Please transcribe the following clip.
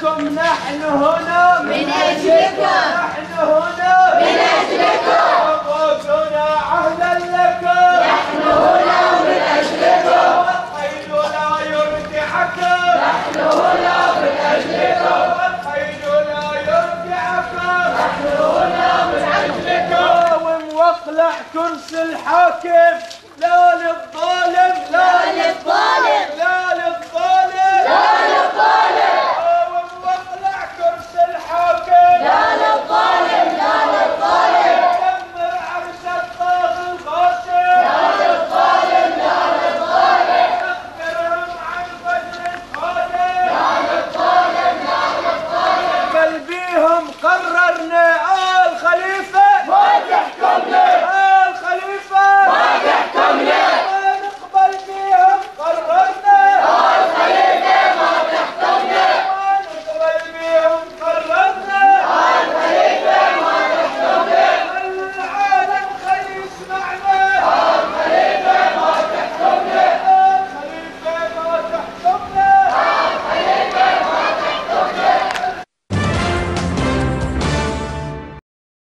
أجلكم نحن هنا من أجلكم نحن هنا من أجلكم حقوقنا عهدا لكم نحن هنا من أجلكم والخيل لا يرجعكم نحن هنا من أجلكم والخيل لا يرجعكم نحن هنا من أجلكم قاوم واقلع كرسي الحاكم